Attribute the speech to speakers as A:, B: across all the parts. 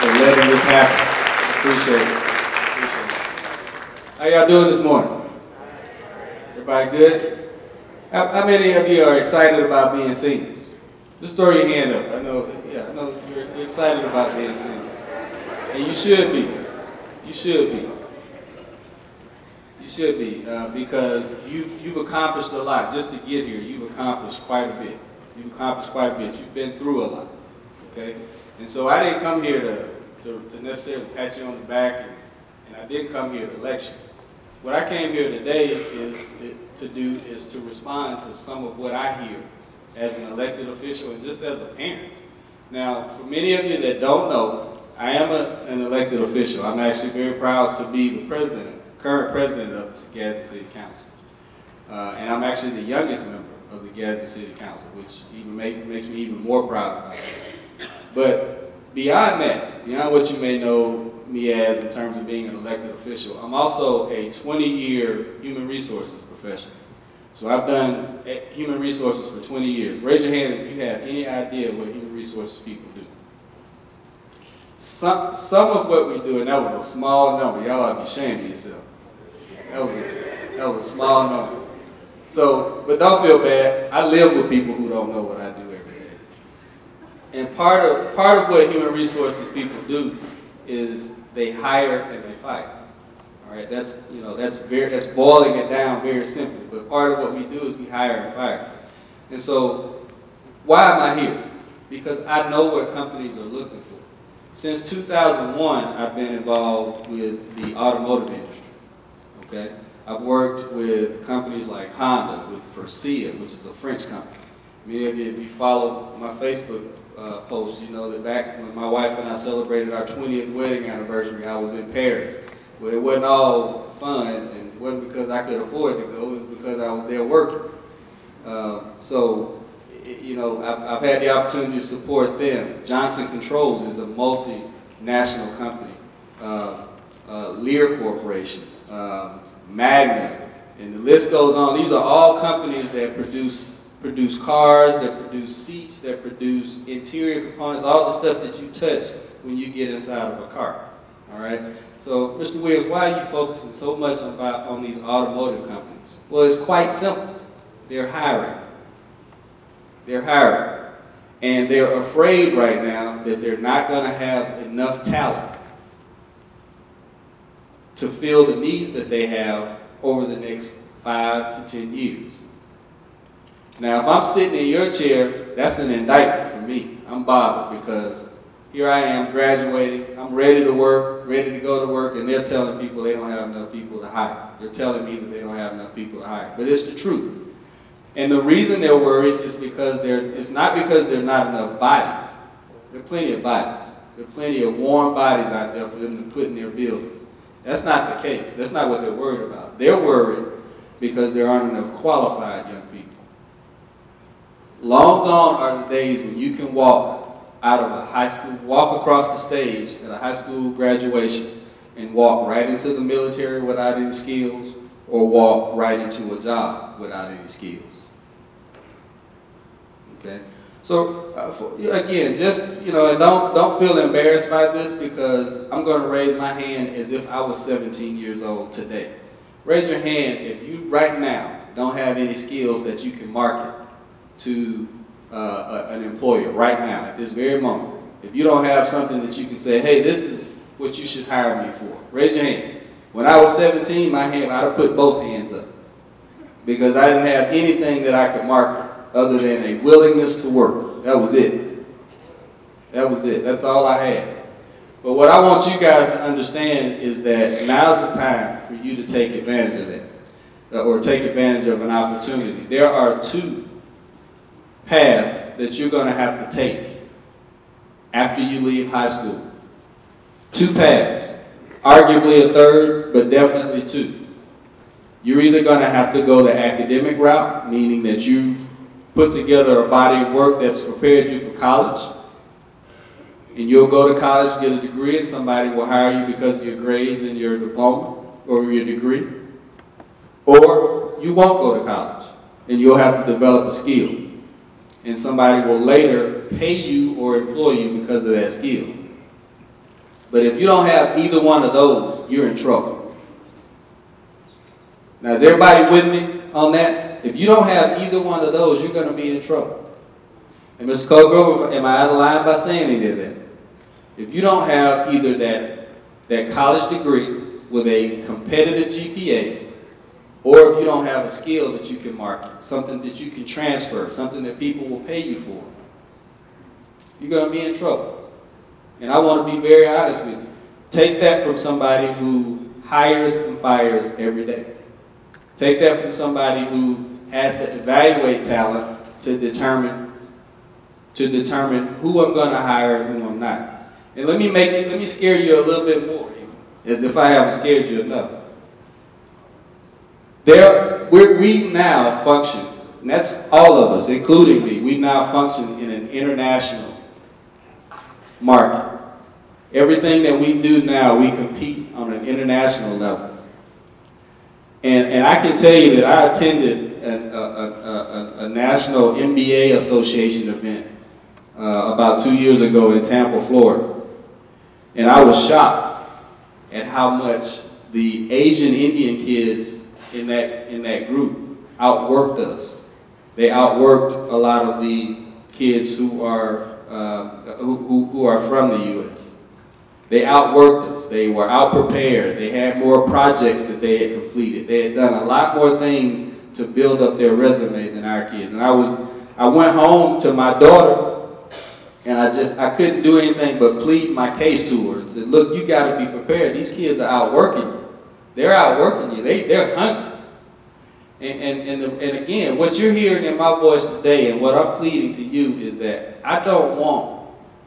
A: for letting this happen. Appreciate it. Appreciate it. How y'all doing this morning? Everybody good? How many of you are excited about being seniors? Just throw your hand up. I know you're excited about being seniors. And you should be. You should be. You should be, because you've accomplished a lot. Just to get here, you've accomplished quite a bit. You've accomplished quite a bit. You've been through a lot, okay? And so I didn't come here to necessarily pat you on the back, and I didn't come here to lecture. What I came here today is to respond to some of what I hear as an elected official and just as a parent. Now, for many of you that don't know, I am an elected official. I'm actually very proud to be the current president of the Gadsden City Council. And I'm actually the youngest member of the Gadsden City Council, which even makes me even more proud about that. But beyond that, beyond what you may know me as in terms of being an elected official, I'm also a 20-year human resources professional. So I've done human resources for 20 years. Raise your hand if you have any idea what human resources people do. Some of what we do, and that was a small number. Y'all ought to be ashamed of yourself. That was a small number. So, but don't feel bad. I live with people who don't know what I do every day. And part of what human resources people do is they hire and they fire. All right, that's boiling it down very simply. But part of what we do is we hire and fire. And so, why am I here? Because I know what companies are looking for. Since 2001, I've been involved with the automotive industry. Okay, I've worked with companies like Honda, with Faurecia, which is a French company. Many of you, if you follow my Facebook post, you know that back when my wife and I celebrated our 20th wedding anniversary, I was in Paris. Well, it wasn't all fun, and it wasn't because I could afford to go, it was because I was there working. You know, I've had the opportunity to support them. Johnson Controls is a multinational company. Lear Corporation, Magna, and the list goes on. These are all companies that produce cars, that produce seats, that produce interior components, all the stuff that you touch when you get inside of a car. All right. So, Mr. Williams, why are you focusing so much on these automotive companies? Well, it's quite simple. They're hiring. They're hiring. And they're afraid right now that they're not going to have enough talent to fill the needs that they have over the next 5 to 10 years. Now, if I'm sitting in your chair, that's an indictment for me. I'm bothered because here I am graduating, I'm ready to work, ready to go to work, and they're telling people they don't have enough people to hire. They're telling me that they don't have enough people to hire. But it's the truth. And the reason they're worried is because it's not because there are not enough bodies. There are plenty of bodies. There are plenty of warm bodies out there for them to put in their buildings. That's not the case. That's not what they're worried about. They're worried because there aren't enough qualified young people. Long gone are the days when you can walk out of a high school, walk across the stage at a high school graduation and walk right into the military without any skills, or walk right into a job without any skills. Okay? So, again, just, you know, and don't feel embarrassed by this, because I'm going to raise my hand as if I was 17 years old today. Raise your hand if you, right now, don't have any skills that you can market to an employer right now, at this very moment. If you don't have something that you can say, hey, this is what you should hire me for, raise your hand. When I was 17, my hand, I'd have put both hands up, because I didn't have anything that I could market other than a willingness to work. That was it. That was it. That's all I had. But what I want you guys to understand is that now's the time for you to take advantage of that, or take advantage of an opportunity. There are 2 paths that you're going to have to take after you leave high school. 2 paths. Arguably a third, but definitely 2. You're either going to have to go the academic route, meaning that you've put together a body of work that's prepared you for college, and you'll go to college, get a degree, and somebody will hire you because of your grades and your diploma or your degree. Or you won't go to college, and you'll have to develop a skill, and somebody will later pay you or employ you because of that skill. But if you don't have either one of those, you're in trouble. Now, is everybody with me on that? If you don't have either one of those, you're going to be in trouble. And Mr. Colgrove, am I out of line by saying any of that? If you don't have either that college degree with a competitive GPA, or if you don't have a skill that you can market, something that you can transfer, something that people will pay you for, you're going to be in trouble. And I want to be very honest with you. Take that from somebody who hires and fires every day. Take that from somebody who has to evaluate talent to determine who I'm going to hire and who I'm not. And let me scare you a little bit more, as if I haven't scared you enough. We now function, and that's all of us, including me, we now function in an international market. Everything that we do now, we compete on an international level. And I can tell you that I attended a national MBA association event about 2 years ago in Tampa, Florida. And I was shocked at how much the Asian Indian kids in that group outworked us. They outworked a lot of the kids who are from the U.S. They outworked us. They were out-prepared. They had more projects that they had completed. They had done a lot more things to build up their resume than our kids. And I went home to my daughter, and I couldn't do anything but plead my case to her and said, look, you got to be prepared. These kids are outworking you. They're outworking you. They're hungry. And again, what you're hearing in my voice today and what I'm pleading to you is that I don't want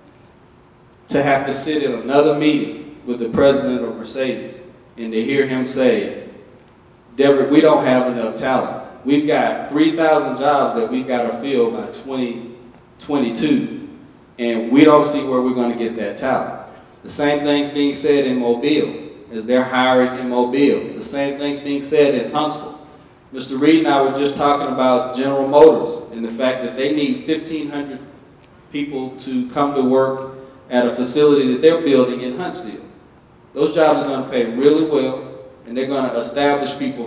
A: to have to sit in another meeting with the president of Mercedes and to hear him say, Deborah, we don't have enough talent. We've got 3,000 jobs that we've got to fill by 2022, and we don't see where we're going to get that talent. The same thing's being said in Mobile, as they're hiring in Mobile. The same thing's being said in Huntsville. Mr. Reed and I were just talking about General Motors and the fact that they need 1,500 people to come to work at a facility that they're building in Huntsville. Those jobs are going to pay really well, and they're going to establish people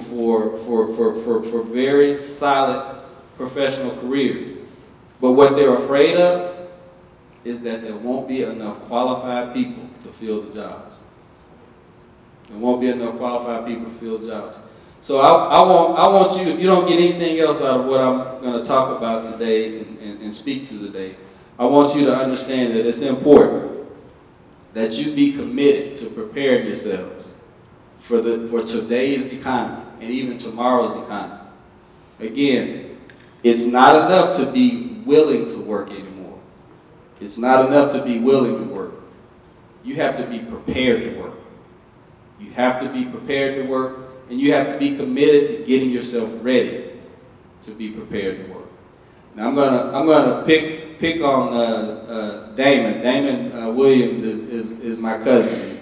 A: for very solid professional careers. But what they're afraid of is that there won't be enough qualified people to fill the jobs. There won't be enough qualified people to fill the jobs. So I want you, if you don't get anything else out of what I'm going to talk about today and speak to today, I want you to understand that it's important that you be committed to preparing yourselves for today's economy and even tomorrow's economy. Again, it's not enough to be willing to work anymore. It's not enough to be willing to work. You have to be prepared to work. You have to be prepared to work, and you have to be committed to getting yourself ready to be prepared to work. Now I'm gonna pick on Damon. Damon Williams is my cousin,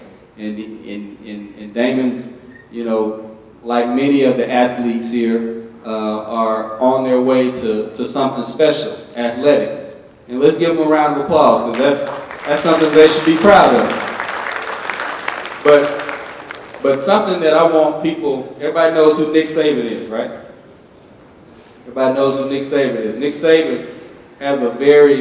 A: and Damon's, you know, like many of the athletes here, are on their way to something special, athletic. And let's give them a round of applause, because that's something they should be proud of. But something that I want people, everybody knows who Nick Saban is, right? Everybody knows who Nick Saban is. Nick Saban has a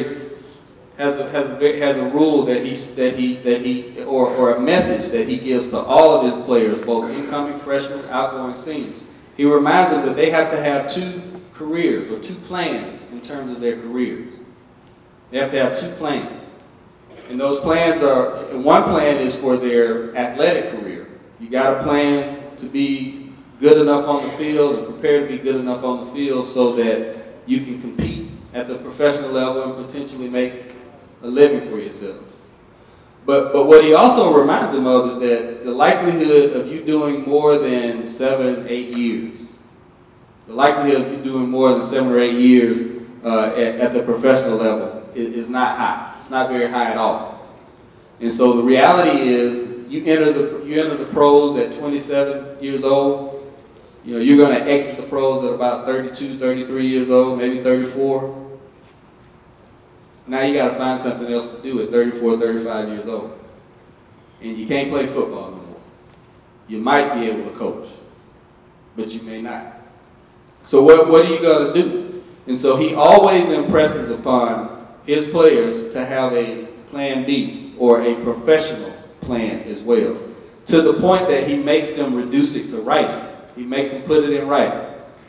A: rule or a message that he gives to all of his players, both incoming freshmen, outgoing seniors. He reminds them that they have to have two careers or two plans in terms of their careers. They have to have two plans. And those plans are, and one plan is for their athletic career. You got to plan to be good enough on the field and prepare to be good enough on the field so that you can compete at the professional level and potentially make a living for yourself. But what he also reminds them of is that the likelihood of you doing more than 7, 8 years, the likelihood of you doing more than 7 or 8 years at the professional level is not high. It's not very high at all. And so the reality is, you enter the pros at 27 years old. You know, you're going to exit the pros at about 32, 33 years old, maybe 34. Now you got to find something else to do at 34, 35 years old. and you can't play football no more. You might be able to coach, but you may not. So what are you going to do? And so he always impresses upon his players to have a plan B or a professional plan as well, to the point that he makes them reduce it to writing. He makes them put it in writing.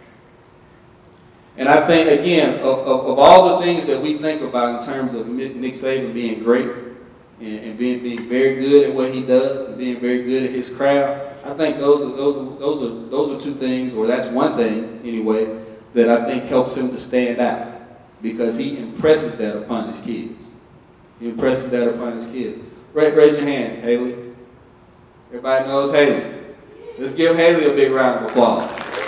A: And I think, again, of all the things that we think about in terms of Nick Saban being great and being very good at what he does and being very good at his craft, I think those are two things, or that's one thing anyway, that I think helps him to stand out, because he impresses that upon his kids. He impresses that upon his kids. Raise your hand, Haley. Everybody knows Haley. Let's give Haley a big round of applause.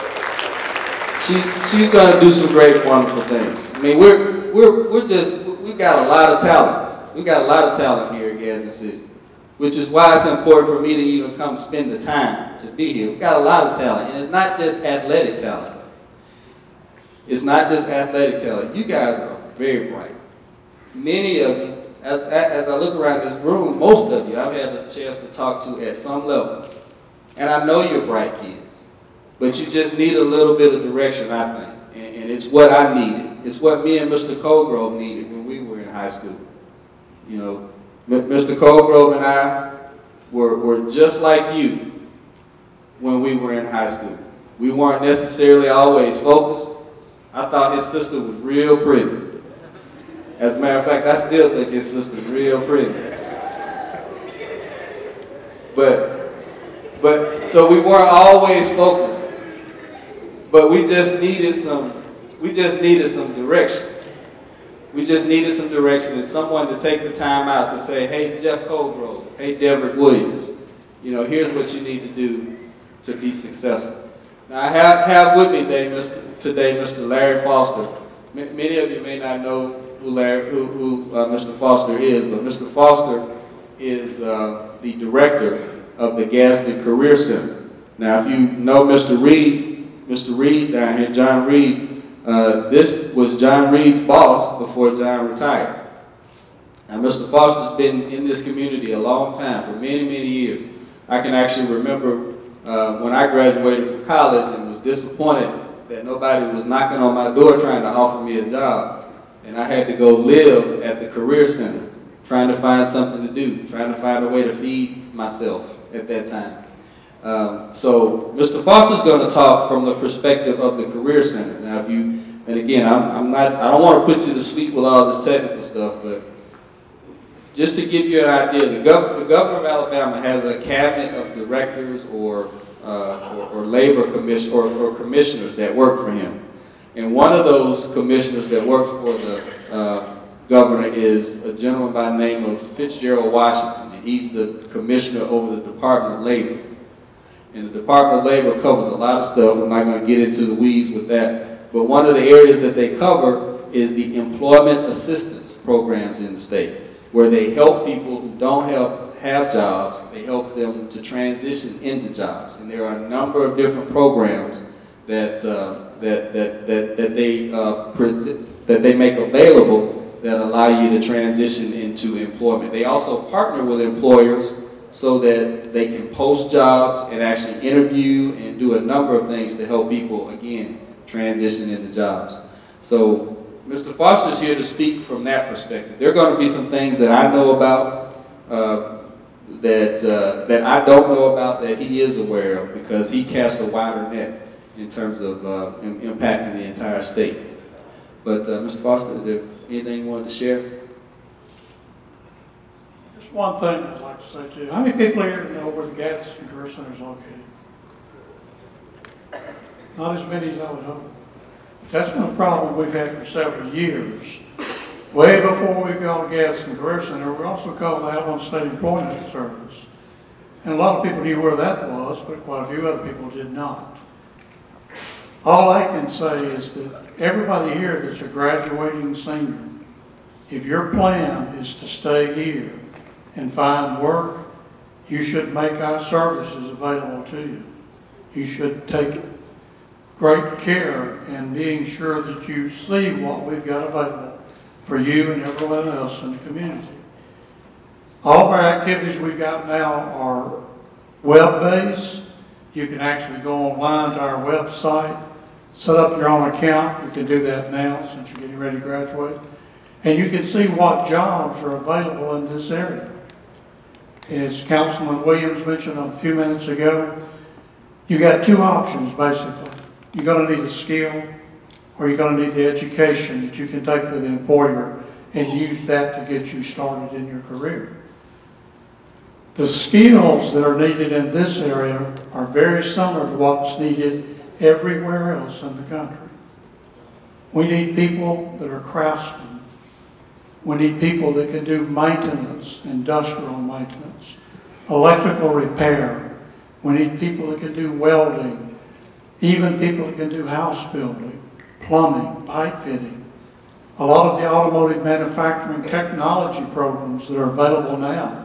A: She's going to do some great, wonderful things. I mean, we've got a lot of talent. We've got a lot of talent here at Gadsden City, which is why it's important for me to even come spend the time to be here. We've got a lot of talent, and it's not just athletic talent. It's not just athletic talent. You guys are very bright. Many of you, as I look around this room, most of you I've had a chance to talk to at some level. And I know you're bright kids. But you just need a little bit of direction, I think. And it's what I needed. It's what me and Mr. Colgrove needed when we were in high school. You know, Mr. Colgrove and I were just like you when we were in high school. We weren't necessarily always focused. I thought his sister was real pretty. As a matter of fact, I still think his sister's real pretty. But so we weren't always focused. But we just needed some direction. We just needed some direction and someone to take the time out to say, hey, Jeff Colgrove, hey, Deverick Williams, you know, here's what you need to do to be successful. Now, I have with me today Mr. Larry Foster. Many of you may not know who Mr. Foster is, but Mr. Foster is the director of the Gadsden Career Center. Now, if you know Mr. Reed down here, John Reed, this was John Reed's boss before John retired. Now, Mr. Foster's been in this community a long time, for many, many years. I can actually remember when I graduated from college and was disappointed that nobody was knocking on my door trying to offer me a job. And I had to go live at the Career Center, trying to find something to do, trying to find a way to feed myself at that time. So Mr. Foster's going to talk from the perspective of the Career Center. Now, and again, I don't want to put you to sleep with all this technical stuff, but just to give you an idea, the governor of Alabama has a cabinet of directors or labor commission or commissioners that work for him. And one of those commissioners that works for the governor is a gentleman by the name of Fitzgerald Washington. And he's the commissioner over the Department of Labor. And the Department of Labor covers a lot of stuff. I'm not going to get into the weeds with that. But one of the areas that they cover is the employment assistance programs in the state, where they help people who don't have jobs. They help them to transition into jobs. And there are a number of different programs that they make available that allow you to transition into employment. They also partner with employers so that they can post jobs and actually interview and do a number of things to help people, again, transition into jobs. So Mr. Foster's here to speak from that perspective. There are going to be some things that I know about that I don't know about that he is aware of, because he casts a wider net in terms of impacting the entire state. But Mr. Foster, is there anything you wanted to share?
B: Just one thing I'd like to say too. How many people here know where the Gadsden Career Center is located? Not as many as I would hope. That's been a problem we've had for several years. Way before we called the Gadsden Career Center, we also called the Alabama State Employment Service. And a lot of people knew where that was, but quite a few other people did not. All I can say is that everybody here that's a graduating senior, if your plan is to stay here and find work, you should make our services available to you. You should take great care in being sure that you see what we've got available for you and everyone else in the community. All of our activities we've got now are web-based. You can actually go online to our website, set up your own account. You can do that now since you're getting ready to graduate. And you can see what jobs are available in this area. As Councilman Williams mentioned a few minutes ago, you got two options basically. You're going to need a skill, or you're going to need the education that you can take to the employer and use that to get you started in your career. The skills that are needed in this area are very similar to what's needed everywhere else in the country. We need people that are craftsmen. We need people that can do maintenance, industrial maintenance, electrical repair. We need people that can do welding, even people that can do house building, plumbing, pipe fitting. A lot of the automotive manufacturing technology programs that are available now,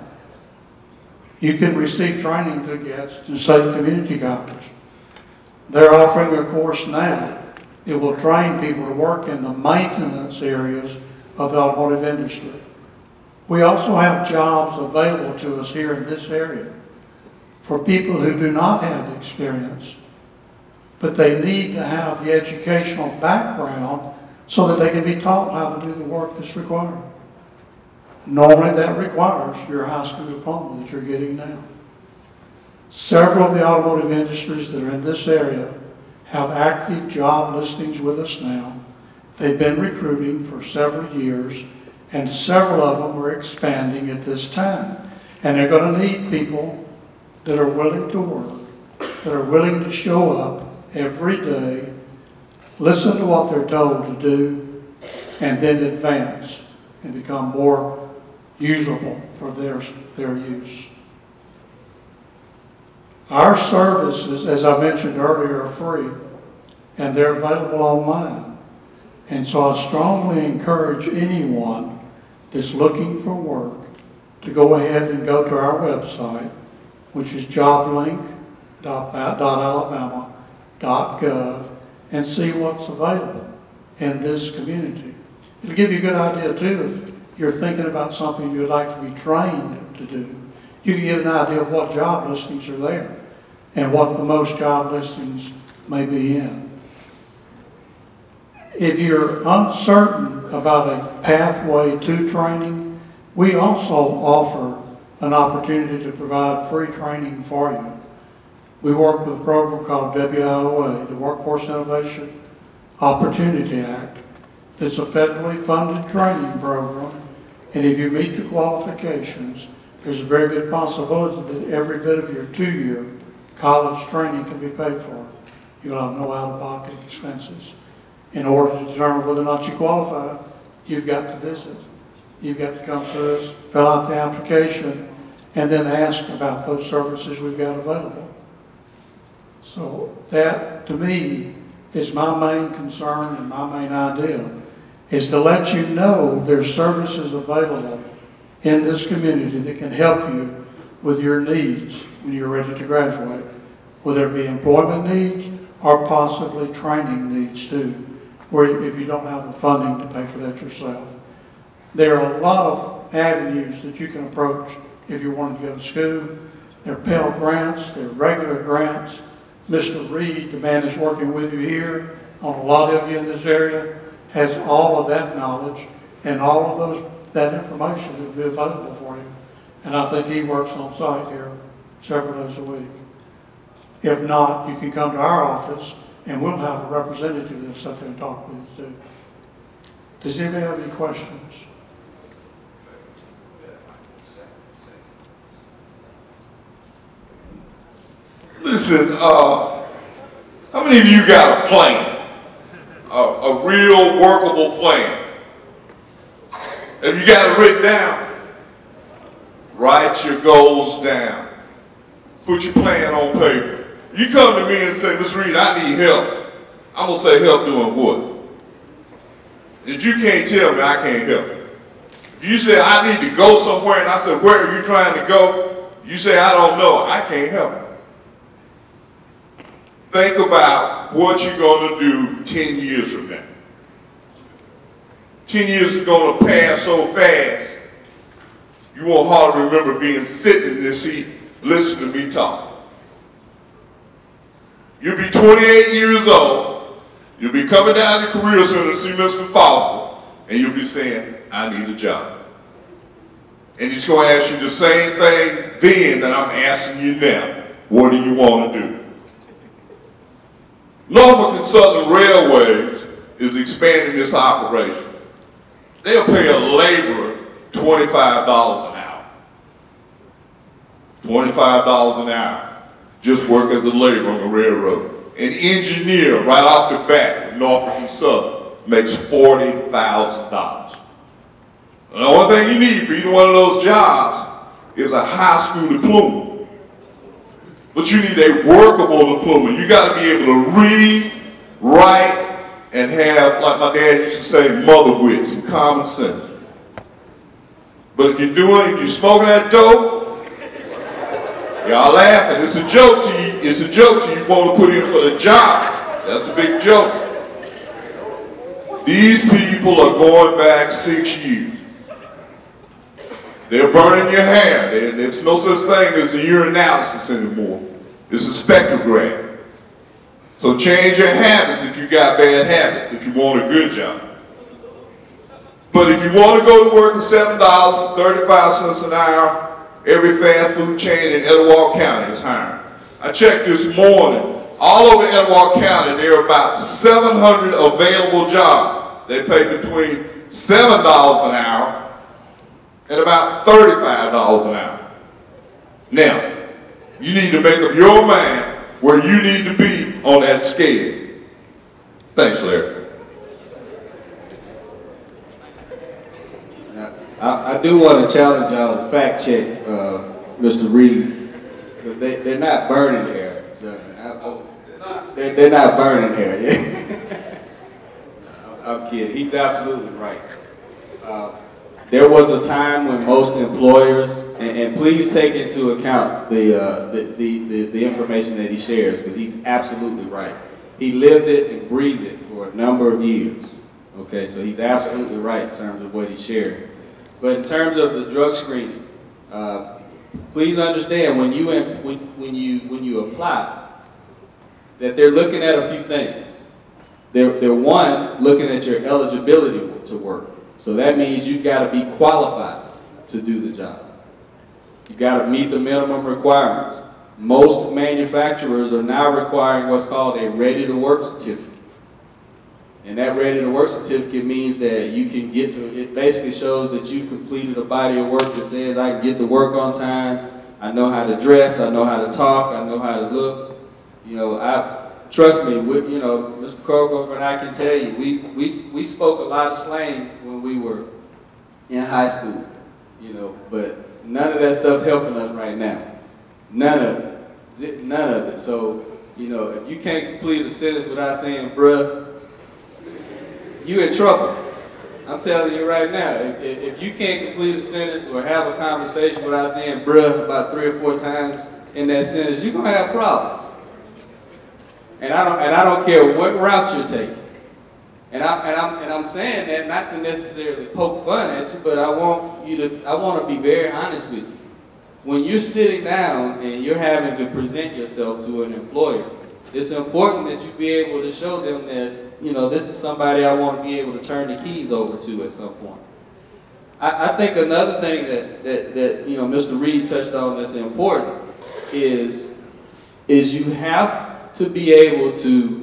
B: you can receive training through Gadsden State Community College. They're offering a course now. It will train people to work in the maintenance areas of the automotive industry. We also have jobs available to us here in this area for people who do not have experience, but they need to have the educational background so that they can be taught how to do the work that's required. Normally that requires your high school diploma that you're getting now. Several of the automotive industries that are in this area have active job listings with us now. They've been recruiting for several years, and several of them are expanding at this time. And they're going to need people that are willing to work, that are willing to show up every day, listen to what they're told to do, and then advance and become more usable for their use. Our services, as I mentioned earlier, are free, and they're available online. And so I strongly encourage anyone that's looking for work to go ahead and go to our website, which is joblink.alabama.gov, and see what's available in this community. It'll give you a good idea, too, if you're thinking about something you'd like to be trained to do. You can get an idea of what job listings are there and what the most job listings may be in. If you're uncertain about a pathway to training, we also offer an opportunity to provide free training for you. We work with a program called WIOA, the Workforce Innovation Opportunity Act. It's a federally funded training program, and if you meet the qualifications, there's a very good possibility that every bit of your 2-year college training can be paid for. You'll have no out-of-pocket expenses. In order to determine whether or not you qualify, you've got to visit. You've got to come to us, fill out the application, and then ask about those services we've got available. So that, to me, is my main concern and my main idea, is to let you know there's services available in this community that can help you with your needs when you're ready to graduate, whether it be employment needs or possibly training needs too, where if you don't have the funding to pay for that yourself. There are a lot of avenues that you can approach if you want to go to school. There are Pell Grants, there are regular grants. Mr. Reed, the man that's working with you here, on a lot of you in this area, has all of that knowledge and all of that information that will be available for you. And I think he works on site here several days a week. If not, you can come to our office and we'll have a representative that'll sit there and talk with you too. Does anybody have any questions?
C: Listen, how many of you got a plan? A real workable plan? Have you got it written down? Write your goals down. Put your plan on paper. You come to me and say, Mr. Reed, I need help. I'm going to say, help doing what? If you can't tell me, I can't help. If you say, I need to go somewhere, and I said, where are you trying to go? You say, I don't know. I can't help. Think about what you're going to do 10 years from now. 10 years is going to pass so fast. You won't hardly remember being sitting in this seat listening to me talk. You'll be 28 years old. You'll be coming down to the Career Center to see Mr. Foster, and you'll be saying, I need a job. And he's going to ask you the same thing then that I'm asking you now. What do you want to do? Norfolk and Southern Railways is expanding this operation. They'll pay a laborer $25 an hour. $25 an hour. Just work as a laborer on the railroad. An engineer right off the bat with Norfolk and Southern makes $40,000. The only thing you need for either one of those jobs is a high school diploma. But you need a workable diploma. You got to be able to read, write, and have, like my dad used to say, mother wit, some common sense. But if you're smoking that dope, y'all laughing. It's a joke to you. It's a joke to you. You want to put in for the job. That's a big joke. These people are going back 6 years. They're burning your hair. There's no such thing as a urinalysis anymore. It's a spectrograph. So change your habits if you got bad habits, if you want a good job. But if you want to go to work at $7.35 an hour, every fast food chain in Etowah County is hiring. I checked this morning. All over Etowah County, there are about 700 available jobs. They pay between $7 an hour and about $35 an hour. Now, you need to make up your mind where you need to be on that scale. Thanks, Larry.
A: I do want to challenge y'all to fact check Mr. Reed. They're not burning hair. They're not burning hair. I'm kidding. He's absolutely right. There was a time when most employers, and please take into account the information that he shares, because he's absolutely right. He lived it and breathed it for a number of years. Okay, so he's absolutely right in terms of what he shared. But in terms of the drug screening, please understand when you apply, that they're looking at a few things. They're one, looking at your eligibility to work. So that means you've got to be qualified to do the job. You've got to meet the minimum requirements. Most manufacturers are now requiring what's called a ready-to-work certificate. And that ready-to-work certificate means that you can get to, it basically shows that you completed a body of work that says I can get to work on time, I know how to dress, I know how to talk, I know how to look. You know, trust me, Mr. Kroger and I can tell you, we spoke a lot of slang when we were in high school, but none of that stuff's helping us right now. None of it. None of it. So, if you can't complete a sentence without saying, bruh, you in trouble. I'm telling you right now, if you can't complete a sentence or have a conversation without saying bruh about 3 or 4 times in that sentence, you're gonna have problems. And I don't care what route you're taking. And I'm saying that not to necessarily poke fun at you, but I want to be very honest with you. When you're sitting down and you're having to present yourself to an employer, it's important that you be able to show them that, this is somebody I want to be able to turn the keys over to at some point. I think another thing that Mr. Reed touched on that's important is you have to be able to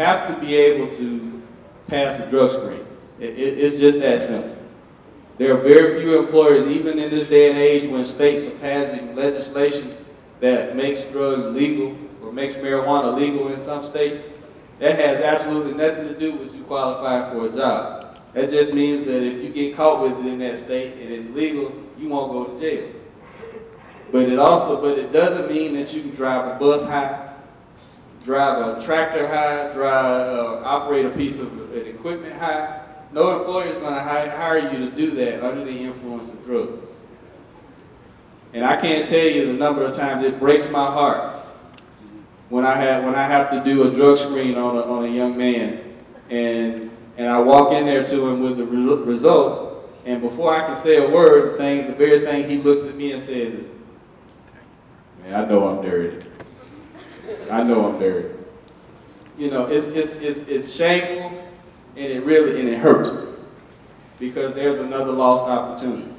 A: pass a drug screen. It's just that simple. There are very few employers, even in this day and age when states are passing legislation that makes drugs legal or makes marijuana legal in some states, that has absolutely nothing to do with you qualifying for a job. That just means that if you get caught with it in that state and it's legal, you won't go to jail. But it doesn't mean that you can drive a bus high, drive a tractor high, operate a piece of equipment high. No employer is going to hire you to do that under the influence of drugs. And I can't tell you the number of times it breaks my heart when I have to do a drug screen on a young man, and I walk in there to him with the results, And before I can say a word, the very thing he looks at me and says is, man, I know I'm dirty. I know I'm dirty. You know, it's shameful, and it hurts, because there's another lost opportunity.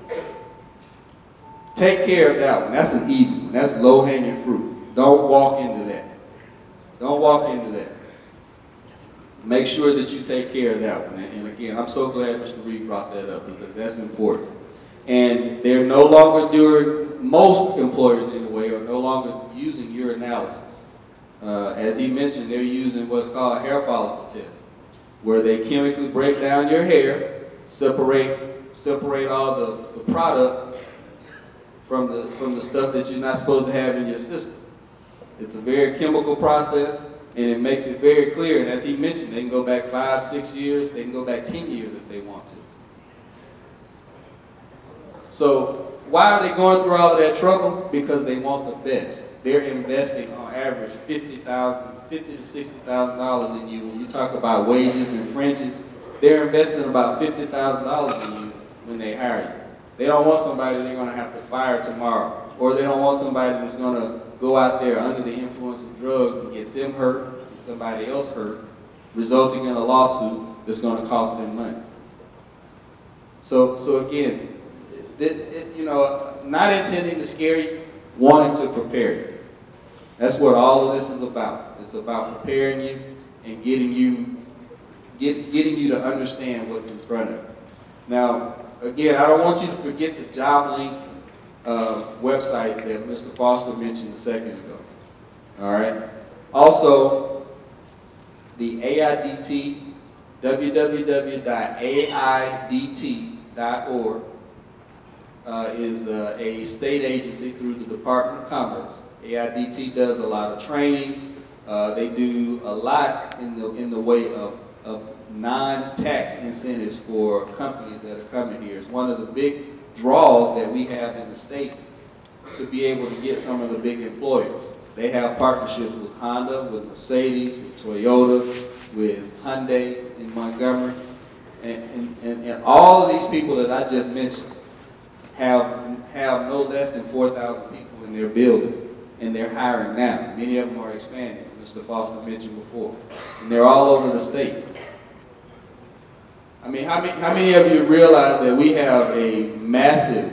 A: Take care of that one. That's an easy one. That's low-hanging fruit. Don't walk into that. Don't walk into that. Make sure that you take care of that one. And again, I'm so glad Mr. Reed brought that up, because that's important. And they're no longer most employers anyway, are no longer using urinalysis. As he mentioned, they're using what's called hair follicle test, where they chemically break down your hair, separate all the product from the stuff that you're not supposed to have in your system. It's a very chemical process, and it makes it very clear. And as he mentioned, they can go back 5, 6 years, they can go back 10 years if they want to. So why are they going through all of that trouble? Because they want the best. They're investing on average $50,000 to $60,000 in you. When you talk about wages and fringes, they're investing about $50,000 in you when they hire you. They don't want somebody they're going to have to fire tomorrow, or they don't want somebody that's going to go out there under the influence of drugs and get them hurt and somebody else hurt, resulting in a lawsuit that's going to cost them money. So again, you know, not intending to scare you, wanting to prepare you. That's what all of this is about. It's about preparing you and getting you to understand what's in front of you. Now, again, I don't want you to forget the JobLink website that Mr. Foster mentioned a second ago. All right. Also, the AIDT, www.aidt.org, is a state agency through the Department of Commerce. AIDT does a lot of training. They do a lot in the way of non-tax incentives for companies that are coming here. It's one of the big draws that we have in the state to be able to get some of the big employers. They have partnerships with Honda, with Mercedes, with Toyota, with Hyundai in Montgomery, and all of these people that I just mentioned have no less than 4,000 people in their building, and they're hiring now. Many of them are expanding, Mr. Foster mentioned before, and they're all over the state. I mean, how many of you realize that we have a massive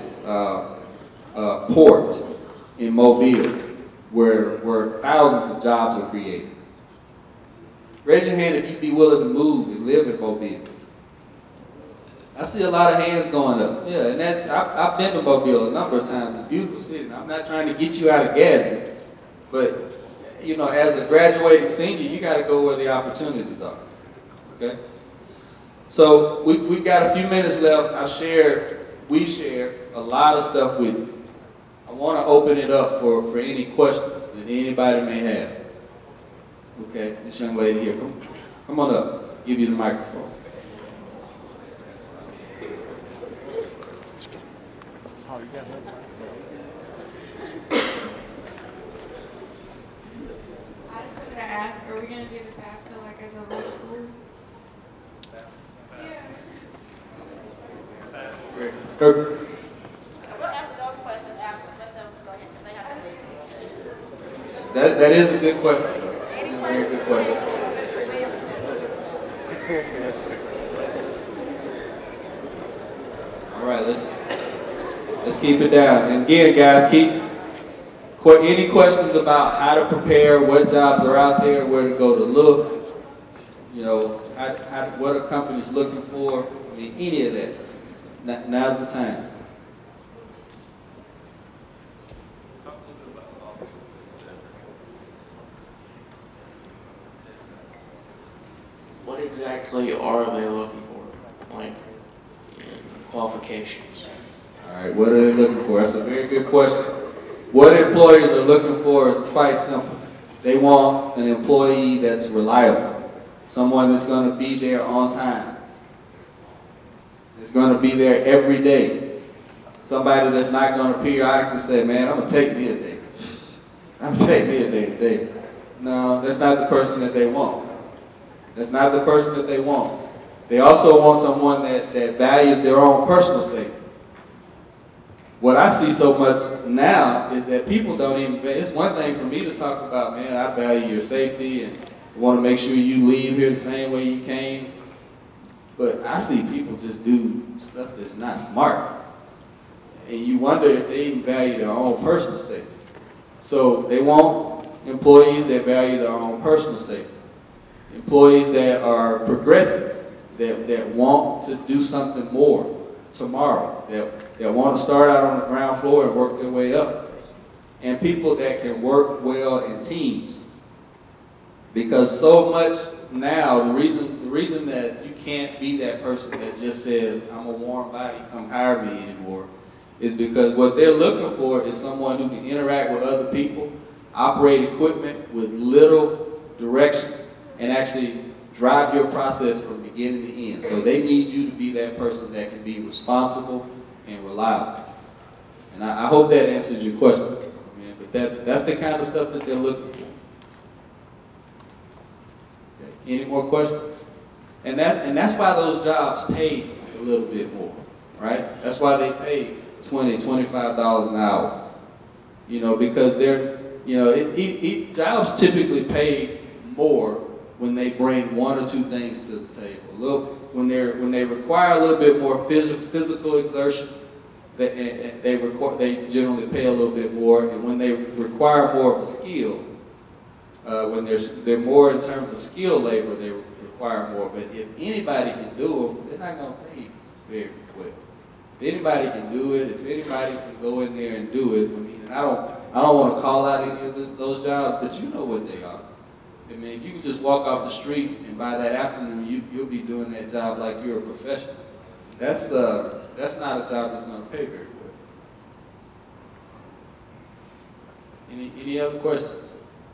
A: port in Mobile where thousands of jobs are created? Raise your hand if you'd be willing to move and live in Mobile. I see a lot of hands going up. Yeah, and I've been to Mobile a number of times. It's a beautiful city. And I'm not trying to get you out of Gadsden, but you know, as a graduating senior, you got to go where the opportunities are. Okay. So we've got a few minutes left. We've shared a lot of stuff with you. I want to open it up for any questions that anybody may have. Okay, this young lady here, come on up. Give you the microphone.
D: I just wanted to ask, are we going to do the FAFSA like as a whole school?
A: Great.
E: We'll answer those questions after. Let them go ahead because they have to leave.
A: That is a good question.
E: Any
A: Very good question. All right, let's keep it down. And again, guys, any questions about how to prepare, what jobs are out there, where to go to look, you know, what are companies looking for? I mean, any of that. Now's the time.
F: What exactly are they looking for, like in qualifications?
A: All right, what are they looking for? That's a very good question. What employers are looking for is quite simple. They want an employee that's reliable, someone that's going to be there on time. It's going to be there every day. Somebody that's not going to periodically say, man, I'm going to take me a day. I'm going to take me a day today. No, that's not the person that they want. That's not the person that they want. They also want someone that values their own personal safety. What I see so much now is that people don't even, it's one thing for me to talk about, man, I value your safety and want to make sure you leave here the same way you came. But I see people just do stuff that's not smart. And you wonder if they even value their own personal safety. So they want employees that value their own personal safety. Employees that are progressive, that want to do something more tomorrow, that want to start out on the ground floor and work their way up. And people that can work well in teams. Because so much now, the reason that you can't be that person that just says, I'm a warm body, come hire me anymore, is because what they're looking for is someone who can interact with other people, operate equipment with little direction, and actually drive your process from beginning to end. So they need you to be that person that can be responsible and reliable. And I hope that answers your question. But that's the kind of stuff that they're looking for. Okay. Any more questions? And that's why those jobs pay a little bit more, right? That's why they pay $20, $25 an hour. You know, because they're, you know, jobs typically pay more when they bring one or two things to the table. When they require a little bit more physical exertion, they generally pay a little bit more. And when they require more of a skill, when they're more in terms of skill labor, they require more. But if anybody can do them, they're not going to pay very well. If anybody can do it, if anybody can go in there and do it, I mean, and I don't want to call out any of those jobs, but you know what they are. I mean, if you can just walk off the street and by that afternoon you'll be doing that job like you're a professional. That's not a job that's going to pay very well. Any other questions?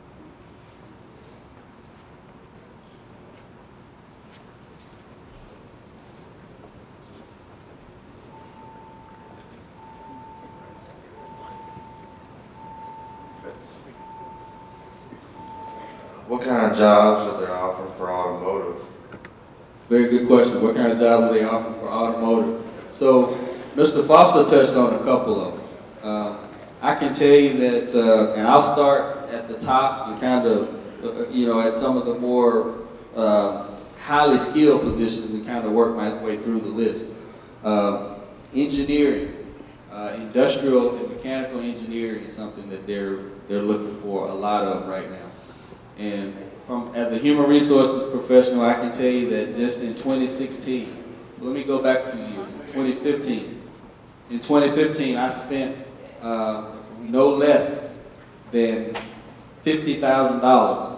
G: What kind of jobs are they offering for automotive?
A: Very good question. What kind of jobs are they offering for automotive? So, Mr. Foster touched on a couple of them. I can tell you that, and I'll start at the top and kind of, you know, at some of the more highly skilled positions and kind of work my way through the list. Engineering, industrial and mechanical engineering is something that they're looking for a lot of right now. And as a human resources professional, I can tell you that just in 2016, let me go back 2 years, 2015. In 2015, I spent no less than $50,000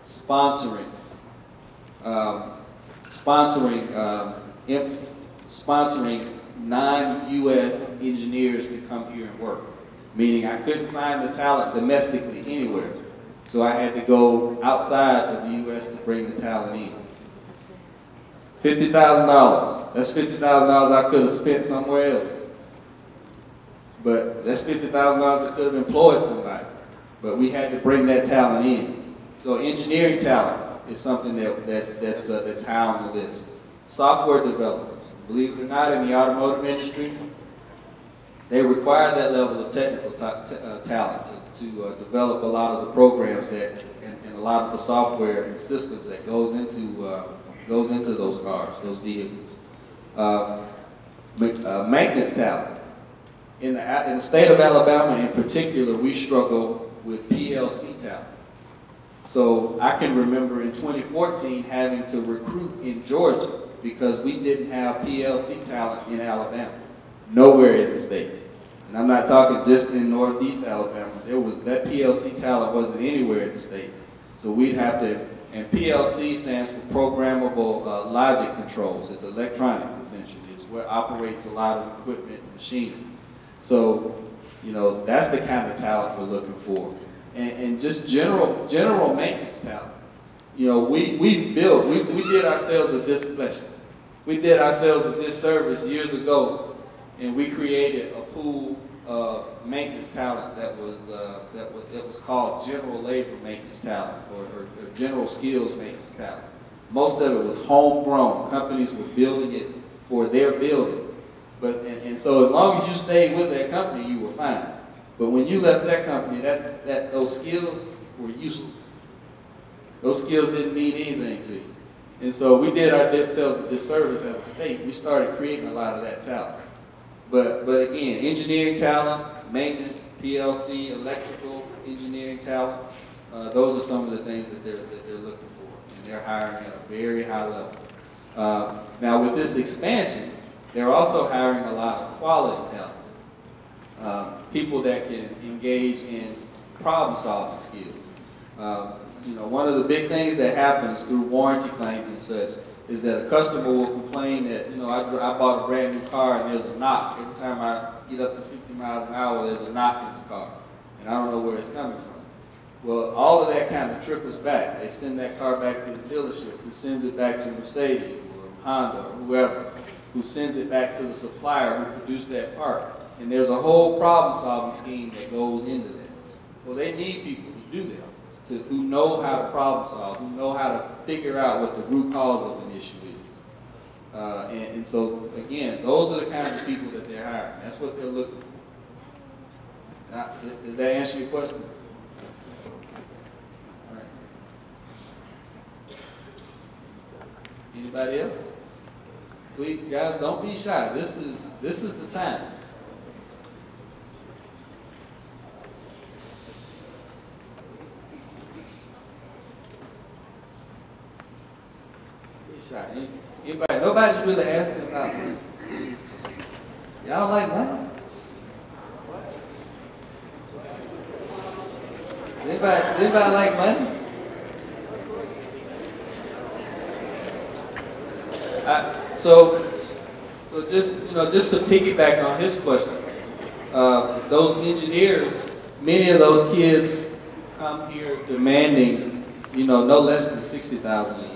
A: sponsoring non-U.S. engineers to come here and work. Meaning I couldn't find the talent domestically anywhere. So I had to go outside of the U.S. to bring the talent in. $50,000. That's $50,000 I could have spent somewhere else. But that's $50,000 that could have employed somebody. But we had to bring that talent in. So engineering talent is something that's high on the list. Software developers, believe it or not, in the automotive industry, they require that level of technical talent to develop a lot of the programs and a lot of the software and systems that goes into those cars, those vehicles. Maintenance talent. In the state of Alabama in particular, we struggle with PLC talent. So I can remember in 2014 having to recruit in Georgia because we didn't have PLC talent in Alabama, nowhere in the state. And I'm not talking just in Northeast Alabama. That PLC talent wasn't anywhere in the state. So we'd have to, and PLC stands for Programmable Logic Controls. It's electronics, essentially. It's what operates a lot of equipment and machinery. So, you know, that's the kind of talent we're looking for. And just general maintenance talent. You know, we did ourselves a dispossession. We did ourselves a disservice years ago, and we created a pool of maintenance talent that was called general labor maintenance talent or general skills maintenance talent. Most of it was homegrown. Companies were building it for their building. And so as long as you stayed with that company, you were fine. But when you left that company, those skills were useless. Those skills didn't mean anything to you. And so we did ourselves a disservice as a state. We started creating a lot of that talent. But again, engineering talent, maintenance, PLC, electrical engineering talent, those are some of the things that they're looking for. And they're hiring at a very high level. Now with this expansion, they're also hiring a lot of quality talent. People that can engage in problem-solving skills. One of the big things that happens through warranty claims and such is that a customer will complain that, I bought a brand new car and there's a knock. Every time I get up to 50 miles an hour, there's a knock in the car. And I don't know where it's coming from. Well, all of that kind of trickles back. They send that car back to the dealership, who sends it back to Mercedes or Honda or whoever, who sends it back to the supplier who produced that part. And there's a whole problem-solving scheme that goes into that. Well, they need people to do that. Who know how to problem solve, who know how to figure out what the root cause of an issue is. And so, again, those are the kinds of people that they're hiring. That's what they're looking for. Now, does that answer your question? All right. Anybody else? Please, guys, don't be shy. This is the time. Anybody? Nobody's really asking about money. Y'all don't like money? Anybody like money? So just to piggyback on his question, those engineers, many of those kids come here demanding, no less than $60,000 a year.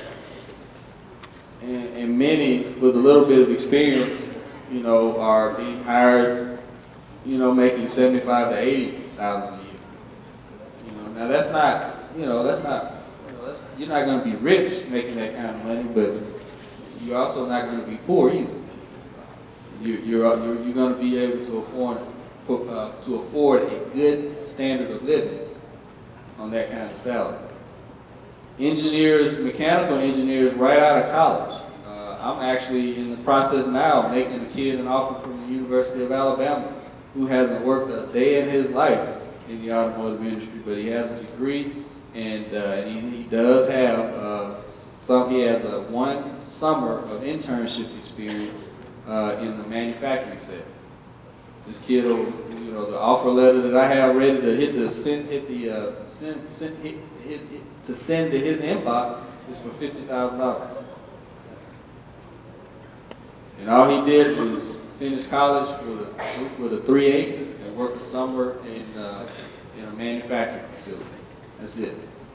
A: And many with a little bit of experience, are being hired, making $75,000 to $80,000 a year. Now that's not, you're not going to be rich making that kind of money, but you're also not going to be poor either. You're going to be able to afford a good standard of living on that kind of salary. Engineers, mechanical engineers right out of college. I'm actually in the process now of making a kid an offer from the University of Alabama who hasn't worked a day in his life in the automotive industry, but he has a degree and he does have he has one summer of internship experience in the manufacturing sector. This kid, the offer letter that I have ready to send to his inbox is for $50,000. And all he did was finish college with a 3.8 and work a summer in a manufacturing facility. That's it.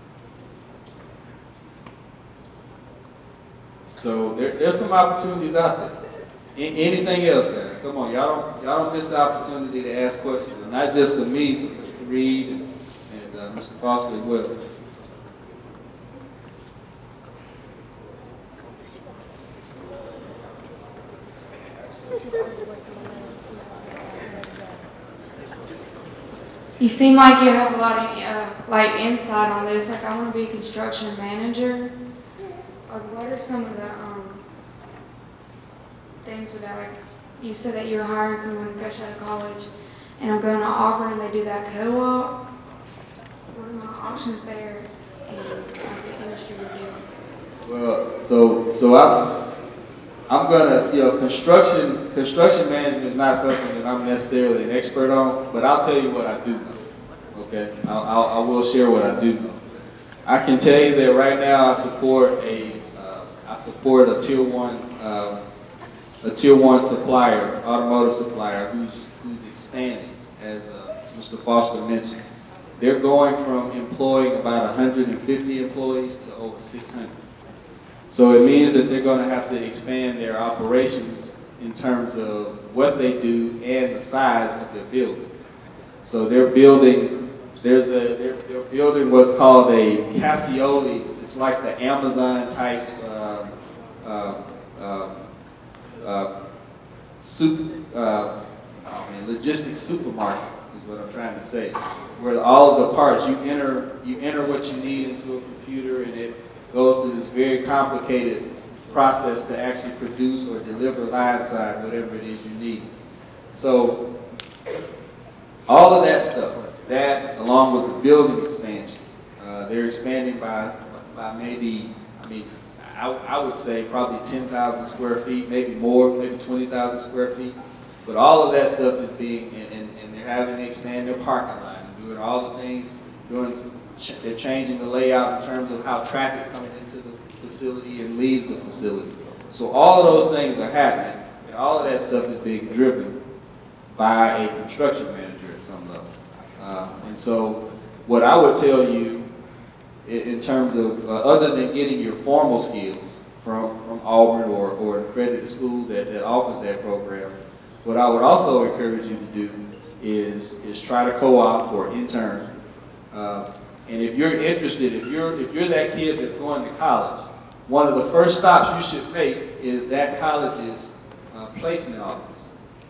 A: So there's some opportunities out there. Anything else, guys? Come on, y'all don't miss the opportunity to ask questions, and not just to me, but Mr. Reed and Mr. Foster as well.
D: You seem like you have a lot of insight on this. Like, I want to be a construction manager. Like, what are some of the things with that? Like, you said that you're hiring someone fresh out of college, and I'm going to Auburn, and they do that co-op. What are my options there in the industry review?
A: Well, so I'm gonna, construction management is not something that I'm necessarily an expert on, but I'll tell you what I do know. Okay, I will share what I do know. I can tell you that right now I support a tier one supplier, automotive supplier, who's expanding, as Mr. Foster mentioned. They're going from employing about 150 employees to over 600. So it means that they're going to have to expand their operations in terms of what they do and the size of their building. So they're building, they're building what's called a Cassioli, it's It's like the Amazon type logistics supermarket is what I'm trying to say, where all of the parts, you enter what you need into a computer, and it goes through this very complicated process to actually produce or deliver line side whatever it is you need. So all of that stuff, that along with the building expansion, they're expanding by maybe, I would say probably 10,000 square feet, maybe more, maybe 20,000 square feet. But all of that stuff is being, and they're having to expand their parking lot, and doing all the things, they're changing the layout in terms of how traffic comes into the facility and leaves the facility. So all of those things are happening, and all of that stuff is being driven by a construction manager at some level. And so what I would tell you in terms of, other than getting your formal skills from Auburn or an accredited school that offers that program, what I would also encourage you to do is try to co-op or intern. And if you're interested, if you're that kid that's going to college, one of the first stops you should make is that college's placement office.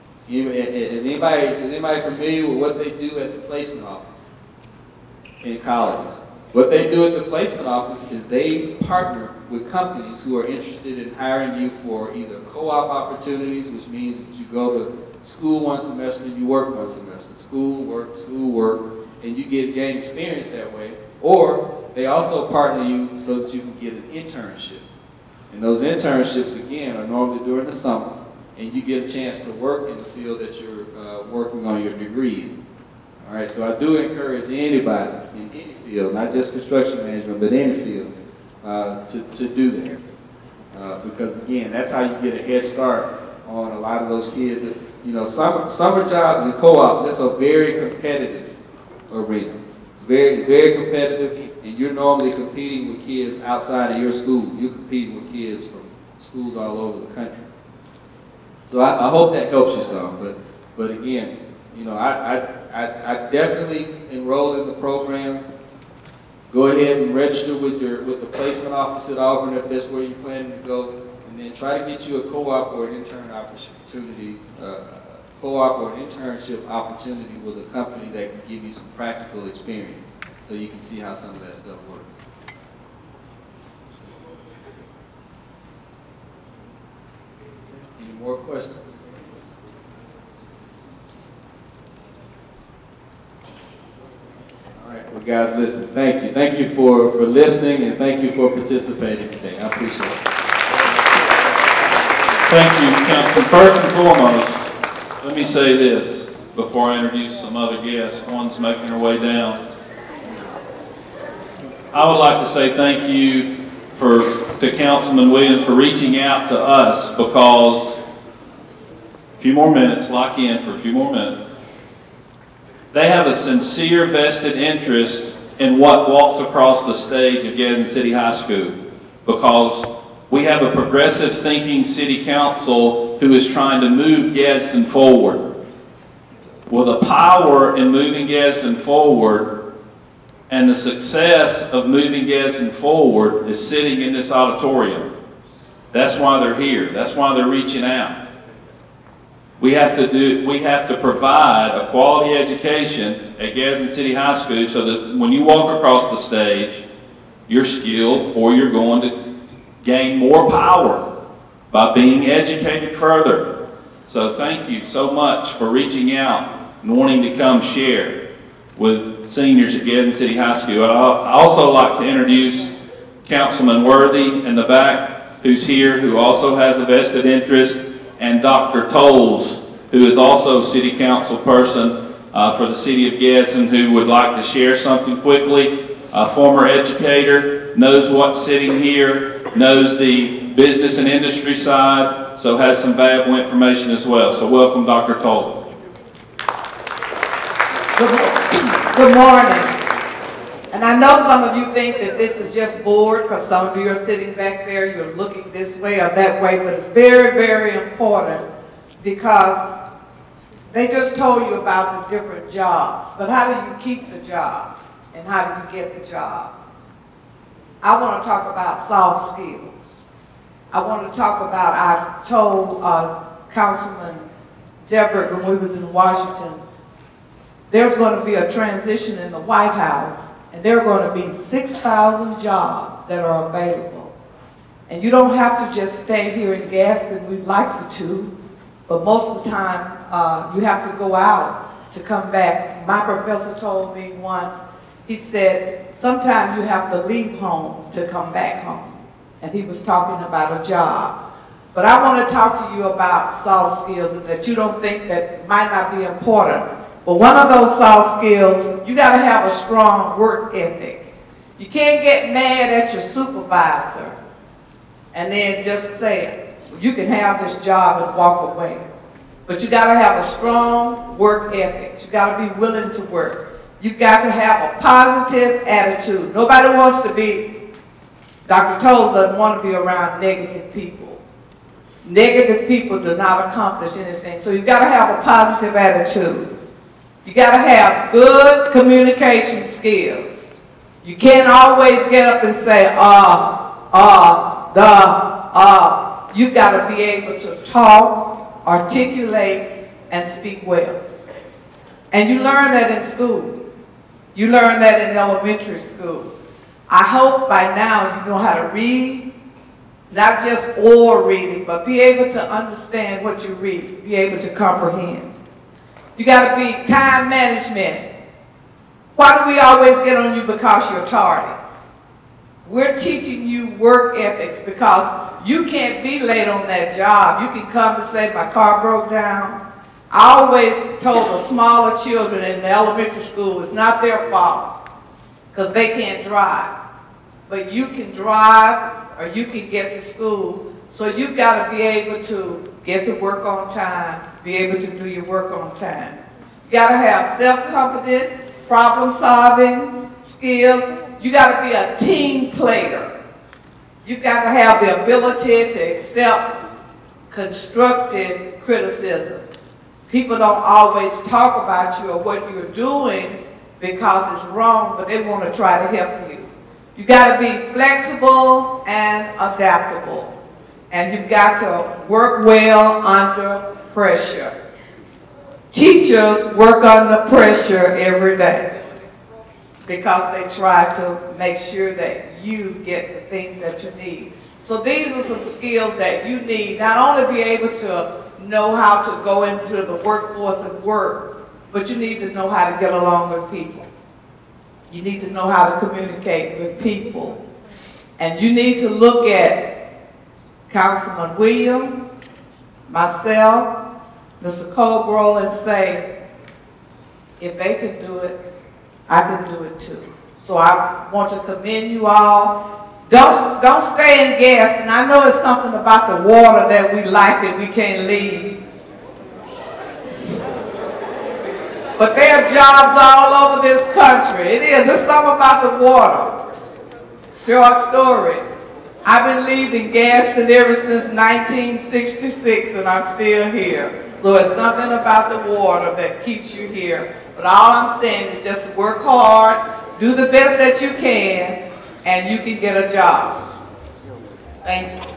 A: Is anybody familiar with what they do at the placement office in colleges? What they do at the placement office is they partner with companies who are interested in hiring you for either co-op opportunities, which means that you go to school one semester, you work one semester, school, work, and you gain experience that way. Or they also partner you so that you can get an internship. And those internships, again, are normally during the summer, and you get a chance to work in the field that you're working on your degree in. All right, so I do encourage anybody in any field, not just construction management, but any field, to do that. Because again, that's how you get a head start on a lot of those kids. You know, summer jobs and co-ops, that's a very competitive arena. It's very competitive, and you're normally competing with kids outside of your school. You're competing with kids from schools all over the country. So I hope that helps you some, but again, you know, I definitely enroll in the program. Go ahead and register with the placement office at Auburn if that's where you're planning to go, and then try to get you a co-op or an intern opportunity, co-op or an internship opportunity with a company that can give you some practical experience, so you can see how some of that stuff works. Any more questions? All right, well guys, listen, thank you. Thank you for listening, and thank you for participating today. I appreciate it.
H: Thank you, Councilman. First and foremost, let me say this before I introduce some other guests, one's making their way down. I would like to say thank you to Councilman Williams for reaching out to us, because a few more minutes, lock in for a few more minutes. They have a sincere vested interest in what walks across the stage of Gadsden City High School, because we have a progressive thinking city council who is trying to move Gadsden forward. Well, the power in moving Gadsden forward and the success of moving Gadsden forward is sitting in this auditorium. That's why they're here. That's why they're reaching out. We have to provide a quality education at Gadsden City High School so that when you walk across the stage, you're skilled, or you're going to gain more power by being educated further. So thank you so much for reaching out and wanting to come share with seniors at Gadsden City High School. I'd also like to introduce Councilman Worthy in the back, who's here, who also has a vested interest, and Dr. Tolles, who is also a city council person for the city of Gadsden, who would like to share something quickly. A former educator, knows what's sitting here, knows the business and industry side, so has some valuable information as well. So welcome, Dr. Tolles.
I: Good morning. And I know some of you think that this is just bored, because some of you are sitting back there, you're looking this way or that way, but it's very, very important, because they just told you about the different jobs. But how do you keep the job? And how do you get the job? I want to talk about soft skills. I want to talk about, I told Councilman Deverett when we was in Washington, there's going to be a transition in the White House, and there are going to be 6,000 jobs that are available. And you don't have to just stay here in Gadsden, we'd like you to, but most of the time you have to go out to come back. My professor told me once, he said, sometimes you have to leave home to come back home. And he was talking about a job. But I want to talk to you about soft skills and that you don't think that might not be important. But one of those soft skills, you got to have a strong work ethic. You can't get mad at your supervisor and then just say, you can have this job and walk away. But you got to have a strong work ethic. You got to be willing to work. You've got to have a positive attitude. Nobody wants to be, Dr. Toles doesn't want to be around negative people. Negative people do not accomplish anything. So you've got to have a positive attitude. You got to have good communication skills. You can't always get up and say, You've got to be able to talk, articulate, and speak well. And you learn that in school. You learn that in elementary school. I hope by now you know how to read, not just oral reading, but be able to understand what you read, be able to comprehend. You got to be time management. Why do we always get on you because you're tardy? We're teaching you work ethics because you can't be late on that job. You can come and say, my car broke down. I always told the smaller children in the elementary school, it's not their fault because they can't drive. But you can drive or you can get to school. So you've got to be able to get to work on time, be able to do your work on time. You got to have self-confidence, problem-solving skills. You got to be a team player. You've got to have the ability to accept constructive criticism. People don't always talk about you or what you're doing because it's wrong, but they want to try to help you. You got to be flexible and adaptable. And you've got to work well under pressure. Teachers work under pressure every day because they try to make sure that you get the things that you need. So these are some skills that you need, not only be able to know how to go into the workforce and work, but you need to know how to get along with people. You need to know how to communicate with people. And you need to look at Councilman Williams, myself, Mr. Colgrove, and say, if they can do it, I can do it too. So I want to commend you all. Don't stay in Gadsden. I know it's something about the water that we like and we can't leave. But there are jobs all over this country. It is. There's something about the water. Short story. I've been leaving Gadsden ever since 1966 and I'm still here. So it's something about the water that keeps you here. But all I'm saying is just work hard, do the best that you can, and you can get a job. Thank you.